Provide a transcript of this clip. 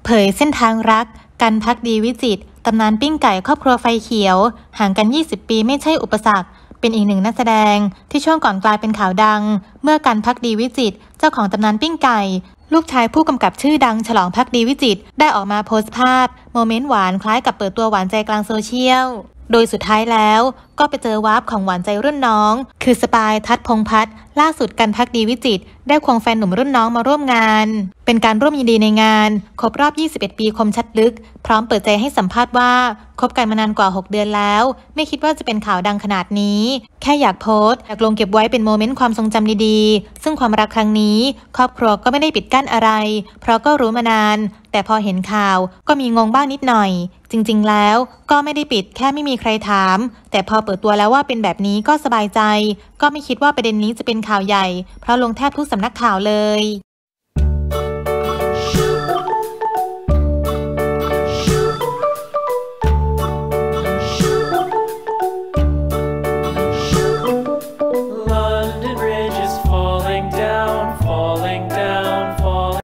เผยเส้นทางรักกันภักดีวิจิตรตำนานปิ้งไก่ครอบครัวไฟเขียวห่างกัน20 ปีไม่ใช่อุปสรรคเป็นอีกหนึ่งนักแสดงที่ช่วงก่อนกลายเป็นข่าวดังเมื่อกันภักดีวิจิตรเจ้าของตำนานปิ้งไก่ลูกชายผู้กำกับชื่อดังฉลองภักดีวิจิตรได้ออกมาโพสต์ภาพโมเมนต์หวานคล้ายกับเปิดตัวหวานใจกลางโซเชียลโดยสุดท้ายแล้วก็ไปเจอวาร์ปของหวานใจรุ่นน้องคือสปายทัศน์พงษ์พัฒน์ล่าสุดกันภักดีวิจิตรได้ควงแฟนหนุ่มรุ่นน้องมาร่วมงานเป็นการร่วมยินดีในงานครบรอบ21 ปีคมชัดลึกพร้อมเปิดใจให้สัมภาษณ์ว่าคบกันมานานกว่า6 เดือนแล้วไม่คิดว่าจะเป็นข่าวดังขนาดนี้แค่อยากโพสต์อยากลงเก็บไว้เป็นโมเมนต์ความทรงจำดีๆซึ่งความรักครั้งนี้ครอบครัวก็ไม่ได้ปิดกั้นอะไรเพราะก็รู้มานานแต่พอเห็นข่าวก็มีงงบ้างนิดหน่อยจริงๆแล้วก็ไม่ได้ปิดแค่ไม่มีใครถามแต่พอเปิดตัวแล้วว่าเป็นแบบนี้ก็สบายใจก็ไม่คิดว่าประเด็นนี้จะเป็นข่าวใหญ่เพราะลงแทบทุกสำนักข่าวเลย